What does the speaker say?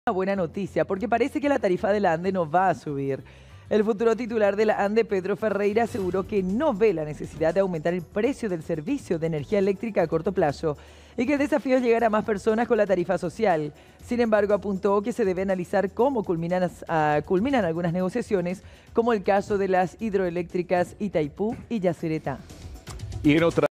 Una buena noticia, porque parece que la tarifa de la ANDE no va a subir. El futuro titular de la ANDE, Pedro Ferreira, aseguró que no ve la necesidad de aumentar el precio del servicio de energía eléctrica a corto plazo y que el desafío es llegar a más personas con la tarifa social. Sin embargo, apuntó que se debe analizar cómo culminan algunas negociaciones, como el caso de las hidroeléctricas Itaipú y Yacyretá. Y en otra